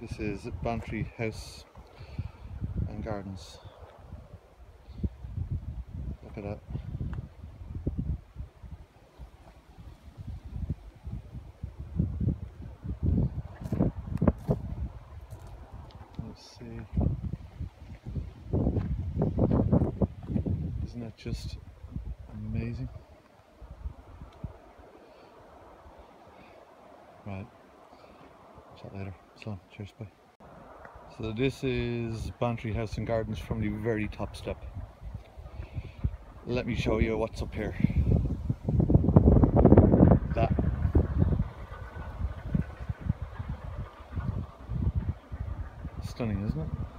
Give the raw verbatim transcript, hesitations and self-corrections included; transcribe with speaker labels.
Speaker 1: This is Bantry House and Gardens. Look at that. Let's see. Isn't that just amazing? Right. Chat later. So, cheers, bye. So this is Bantry House and Gardens from the very top step. Let me show you what's up here. That. Stunning, isn't it?